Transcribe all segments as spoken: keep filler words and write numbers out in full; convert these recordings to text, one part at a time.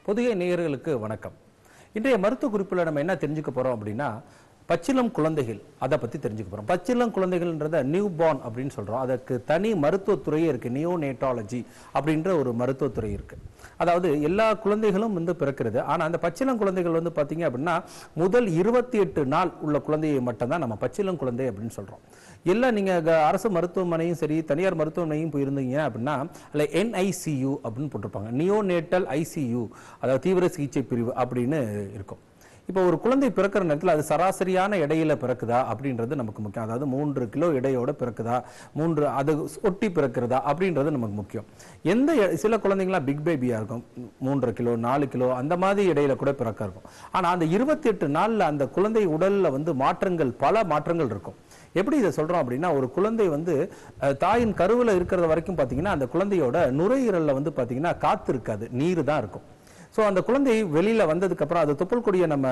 பொதுகை நேயர்களுக்கு வணக்கம். இன்றைய மருத்துவ குறிப்பில் நம்ம என்ன தெரிஞ்சுக்க போறோம் அப்படின்னா, பச்சிளம் குழந்தைகள் அதை பத்தி தெரிஞ்சுக்க போறோம். பச்சிளம் குழந்தைகள்ன்றத நியூ பார்ன் அப்படின்னு சொல்றோம். அதற்கு தனி மருத்துவத்துறையே இருக்கு. நியோநேட்டாலஜி அப்படின்ற ஒரு மருத்துவத்துறை இருக்கு. அதாவது எல்லா குழந்தைகளும் வந்து பிறக்கிறது. ஆனா அந்த பச்சிளம் குழந்தைகள் வந்து பாத்தீங்க அப்படின்னா முதல் இருபத்தி எட்டு நாள் உள்ள குழந்தையை மட்டும் தான் நம்ம பச்சிளம் குழந்தை அப்படின்னு சொல்றோம். எல்லாம் நீங்க அரசு மருத்துவமனையும் சரி தனியார் மருத்துவமனையும் போயிருந்தீங்க அப்படின்னா அல்ல என் ஐ சி யூ அப்படின்னு போட்டிருப்பாங்க. நியோநேட்டல் ஐ சி யூ, அதாவது தீவிர சிகிச்சை பிரிவு அப்படின்னு இருக்கும். இப்போ ஒரு குழந்தை பிறக்கிற நேரத்தில் அது சராசரியான எடையில பிறக்குதா அப்படின்றது நமக்கு முக்கியம். அதாவது மூன்று கிலோ எடையோட பிறக்குதா, மூன்று அது ஒட்டி பிறக்கிறதா அப்படின்றது நமக்கு முக்கியம். எந்த சில குழந்தைங்களாம் பிக் பேபியா இருக்கும், மூன்றரை கிலோ நாலு கிலோ அந்த மாதிரி இடையில கூட பிறக்க இருக்கும். ஆனா அந்த இருபத்தி எட்டு நாள்ல அந்த குழந்தை உடல்ல வந்து மாற்றங்கள், பல மாற்றங்கள் இருக்கும். எப்படி இதை சொல்றோம் அப்படின்னா, ஒரு குழந்தை வந்து தாயின் கருவில் இருக்கிறது வரைக்கும் பார்த்தீங்கன்னா அந்த குழந்தையோட நுரையீரல்ல வந்து பார்த்தீங்கன்னா காத்து இருக்காது, நீர் தான் இருக்கும். ஸோ அந்த குழந்தை வெளியில வந்ததுக்கு அப்புறம் அது தொப்புள் கொடியை நம்ம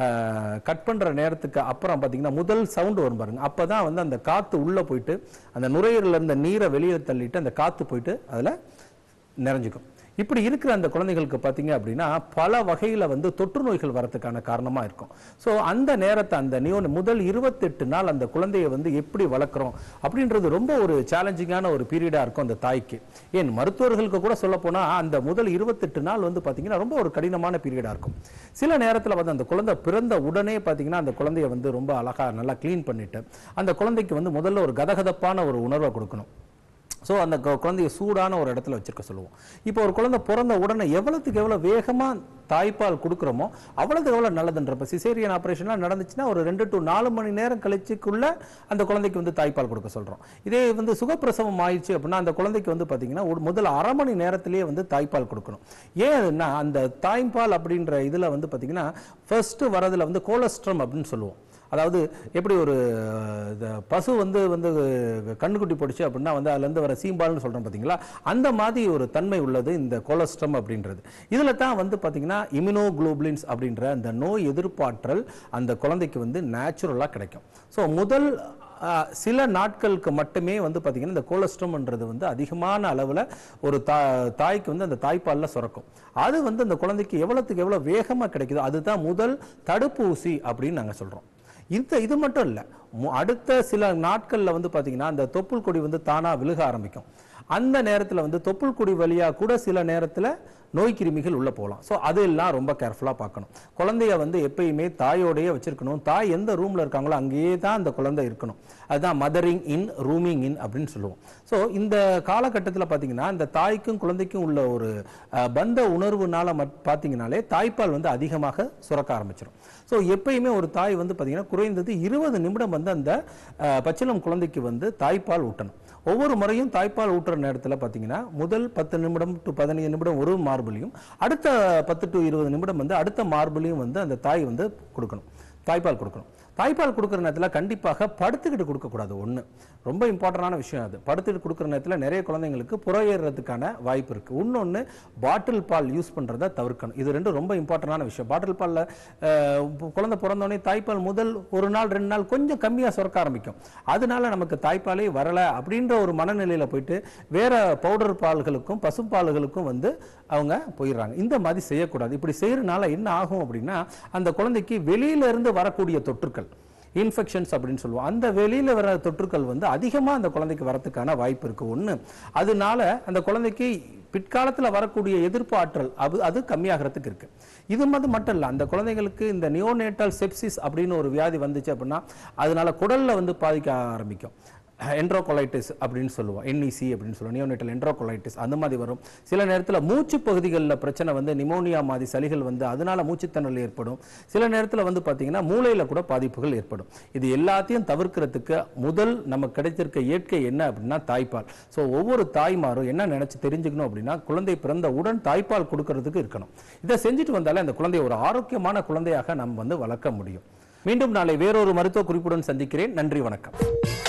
கட் பண்ற நேரத்துக்கு அப்புறம் பார்த்தீங்கன்னா முதல் சவுண்டு வரும் பாருங்க. அப்பதான் வந்து அந்த காத்து உள்ள போயிட்டு அந்த நுரையீரல்ல இருந்த நீரை வெளியில தள்ளிட்டு அந்த காத்து போயிட்டு அதுல நிறைஞ்சுக்கும். இப்படி இருக்கிற அந்த குழந்தைகளுக்கு பார்த்தீங்க அப்படின்னா பல வகையில வந்து தொற்று நோய்கள் வரதுக்கான காரணமா இருக்கும். ஸோ அந்த நேரத்தை அந்த நியோ முதல் இருபத்தி எட்டு நாள் அந்த குழந்தையை வந்து எப்படி வளர்க்குறோம் அப்படின்றது ரொம்ப ஒரு சேலஞ்சிங்கான ஒரு பீரியடா இருக்கும் அந்த தாய்க்கு. ஏன் மருத்துவர்களுக்கு கூட சொல்ல போனா அந்த முதல் இருபத்தி எட்டு நாள் வந்து பார்த்தீங்கன்னா ரொம்ப ஒரு கடினமான பீரியடா இருக்கும். சில நேரத்தில் வந்து அந்த குழந்தை பிறந்த உடனே பார்த்தீங்கன்னா அந்த குழந்தைய வந்து ரொம்ப அழகா நல்லா கிளீன் பண்ணிட்டு அந்த குழந்தைக்கு வந்து முதல்ல ஒரு கதகதப்பான ஒரு உணர்வை கொடுக்கணும். ஸோ அந்த குழந்தைய சூடான ஒரு இடத்துல வச்சிருக்க சொல்லுவோம். இப்போ ஒரு குழந்தை பிறந்த உடனே எவ்வளவுக்கு எவ்வளவு வேகமா தாய்ப்பால் கொடுக்குறோமோ அவ்வளவுக்கு எவ்வளவு நல்லதுன்றப்ப சிசேரியன் ஆபரேஷன்லாம் நடந்துச்சுன்னா ஒரு ரெண்டு டு நாலு மணி நேரம் கழிச்சுக்குள்ள அந்த குழந்தைக்கு வந்து தாய்ப்பால் கொடுக்க சொல்றோம். இதே வந்து சுகப்பிரசவம் ஆயிடுச்சு அப்படின்னா அந்த குழந்தைக்கு வந்து பாத்தீங்கன்னா ஒரு முதல் அரை மணி நேரத்திலேயே வந்து தாய்ப்பால் கொடுக்கணும். ஏன்னா அந்த தாய்ப்பால் அப்படின்ற இதுல வந்து பாத்தீங்கன்னா ஃபர்ஸ்ட் வரதுல வந்து கோலஸ்ட்ரம் அப்படின்னு சொல்லுவோம். அதாவது எப்படி ஒரு பசு வந்து வந்து கண்ணுக்குட்டி போடுச்சு அப்படின்னா வந்து அதுல இருந்து வர சீம்பால்னு சொல்றோம் பாத்தீங்களா, அந்த மாதிரி ஒரு தன்மை உள்ளது இந்த கோலஸ்ட்ரம் அப்படின்றது. இதுல தான் வந்து பாத்தீங்கன்னா இம்யூனோகுளோபுலின்ஸ் அப்படின்ற அந்த நோய் எதிர்ப்பாற்றல் அந்த குழந்தைக்கு வந்து நேச்சுரலா கிடைக்கும். ஸோ முதல் சில நாட்களுக்கு மட்டுமே வந்து பாத்தீங்கன்னா இந்த கோலஸ்ட்ரம்ன்றது வந்து அதிகமான அளவுல ஒரு தாய்க்கு வந்து அந்த தாய்ப்பால்ல சுரக்கும். அது வந்து அந்த குழந்தைக்கு எவ்வளவுக்கு எவ்வளவு வேகமா கிடைக்குதோ அதுதான் முதல் தடுப்பூசி அப்படின்னு நாங்க சொல்றோம். இந்த இது மட்டும் இல்ல, அடுத்த சில நாட்கள்ல வந்து பாத்தீங்கன்னா அந்த தொப்புள் கொடி வந்து தானா விழுக ஆரம்பிக்கும். அந்த நேரத்துல வந்து தொப்புள் கொடி வழியா கூட சில நேரத்துல நோய் கிருமிகள் உள்ள போகலாம். ஸோ அதெல்லாம் ரொம்ப கேர்ஃபுல்லா பார்க்கணும். குழந்தைய வந்து எப்பயுமே தாயோடையே வச்சிருக்கணும். தாய் எந்த ரூம்ல இருக்காங்களோ அங்கேயே தான் அந்த குழந்தை இருக்கணும். அதுதான் மதரிங் இன் ரூமிங் இன் அப்படின்னு சொல்லுவோம். ஸோ இந்த காலகட்டத்தில் பார்த்தீங்கன்னா இந்த தாய்க்கும் குழந்தைக்கும் உள்ள ஒரு பந்த உணர்வுனால பார்த்தீங்கன்னாலே தாய்ப்பால் வந்து அதிகமாக சுரக்க ஆரம்பிச்சிடும். ஸோ எப்பயுமே ஒரு தாய் வந்து பார்த்தீங்கன்னா குறைந்தது இருபது நிமிடம் வந்து அந்த பச்சிளம் குழந்தைக்கு வந்து தாய்ப்பால் ஊட்டணும். ஒவ்வொரு முறையும் தாய்ப்பால் ஊட்டுற நேரத்தில் பார்த்தீங்கன்னா முதல் பத்து நிமிடம் டு பதினைந்து நிமிடம் ஒரு மார்பிலையும் அடுத்த பத்து டு இருபது நிமிடம் வந்து அடுத்த மார்பிலையும் வந்து அந்த தாய் வந்து கொடுக்கணும், தாய்ப்பால் கொடுக்கணும். தாய்ப்பால் கொடுக்குற நேரத்தில் கண்டிப்பாக படுத்துக்கிட்டு கொடுக்கக்கூடாது. ஒன்று ரொம்ப இம்பார்ட்டண்டான விஷயம். அது படுத்துக்கிட்டு கொடுக்குற நேரத்தில் நிறைய குழந்தைங்களுக்கு புறையேறதுக்கான வாய்ப்பு இருக்கு. இன்னொன்று பாட்டில் பால் யூஸ் பண்ணுறதை தவிர்க்கணும். இது ரெண்டும் ரொம்ப இம்பார்ட்டண்டான விஷயம். பாட்டில் பாலில் குழந்தை பிறந்தோடனே தாய்ப்பால் முதல் ஒரு நாள் ரெண்டு நாள் கொஞ்சம் கம்மியாக சுரக்க ஆரம்பிக்கும். அதனால நமக்கு தாய்ப்பாலே வரலை அப்படின்ற ஒரு மனநிலையில் போயிட்டு வேற பவுடர் பால்களுக்கும் பசும்பால்களுக்கும் வந்து அவங்க போயிடுறாங்க. இந்த மாதிரி செய்யக்கூடாது. இப்படி செய்யறதுனால என்ன ஆகும் அப்படின்னா அந்த குழந்தைக்கு வெளியில இருந்து வரக்கூடிய தொற்றுக்கள், இன்ஃபெக்ஷன்ஸ் அப்படின்னு சொல்லுவோம், அந்த வெளியில வர தொற்றுக்கள் வந்து அதிகமா அந்த குழந்தைக்கு வரதுக்கான வாய்ப்பு இருக்கு. ஒண்ணு, அதனால அந்த குழந்தைக்கு பிற்காலத்தில் வரக்கூடிய எதிர்ப்பு ஆற்றல் அது அது கம்மியாகிறதுக்கு இருக்கு. இது மட்டும் இல்ல, அந்த குழந்தைங்களுக்கு இந்த நியோநேட்டல் செப்சிஸ் அப்படின்னு ஒரு வியாதி வந்துச்சு அப்படின்னா அதனால குடல்ல வந்து பாதிக்க ஆரம்பிக்கும். என்ட்ரோகொலைட்டிஸ் அப்படின்னு சொல்லுவோம், என் இ சி அப்படின்னு சொல்லுவோம், நியோநேட்டல் என்ட்ரோகொலைட்டிஸ் அந்த மாதிரி வரும். சில நேரத்தில் மூச்சு பகுதிகளில் பிரச்சனை வந்து நிமோனியா மாதிரி சளிகள் வந்து அதனால மூச்சுத்திணறல் ஏற்படும். சில நேரத்தில் வந்து பார்த்தீங்கன்னா மூளையில கூட பாதிப்புகள் ஏற்படும். இது எல்லாத்தையும் தவிர்க்கிறதுக்கு முதல் நமக்கு கிடைத்திருக்க இயற்கை என்ன அப்படின்னா தாய்ப்பால். ஸோ ஒவ்வொரு தாய்மாரும் என்ன நினைச்சு தெரிஞ்சுக்கணும் அப்படின்னா குழந்தை பிறந்த உடன் தாய்ப்பால் கொடுக்கறதுக்கு இருக்கணும். இதை செஞ்சுட்டு வந்தாலே அந்த குழந்தைய ஒரு ஆரோக்கியமான குழந்தையாக நம்ம வந்து வளர்க்க முடியும். மீண்டும் நாளை வேறொரு மருத்துவ குறிப்புடன் சந்திக்கிறேன். நன்றி, வணக்கம்.